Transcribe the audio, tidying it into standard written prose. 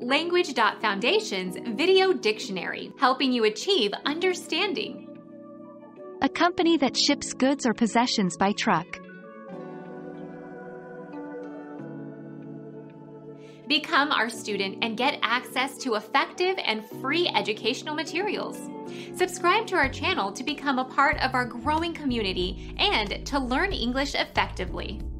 Language.Foundation's Video Dictionary, helping you achieve understanding. A company that ships goods or possessions by truck. Become our student and get access to effective and free educational materials. Subscribe to our channel to become a part of our growing community and to learn English effectively.